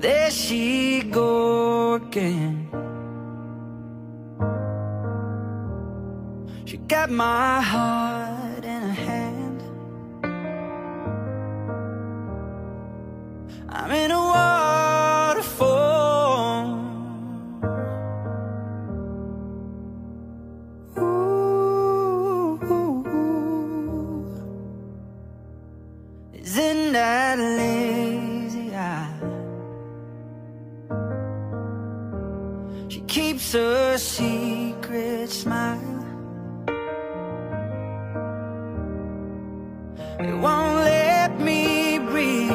There she go again. She got my heart in her hand. I'm in a waterfall. Ooh, isn't that lazy eye? She keeps her secret smile. It won't let me breathe.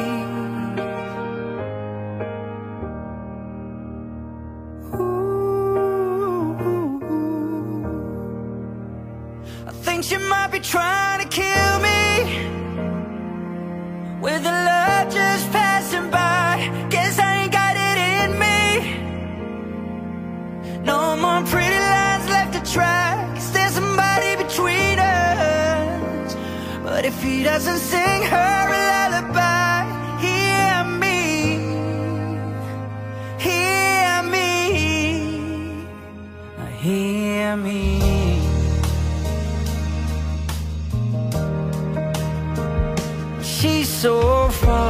Ooh, I think she might be trying to kill me, with the love just passing by. Guess I ain't got it in me. No more pretty lines left to try. Is there somebody between us? But if he doesn't sing her a lullaby, hear me, hear me, hear me. She's so far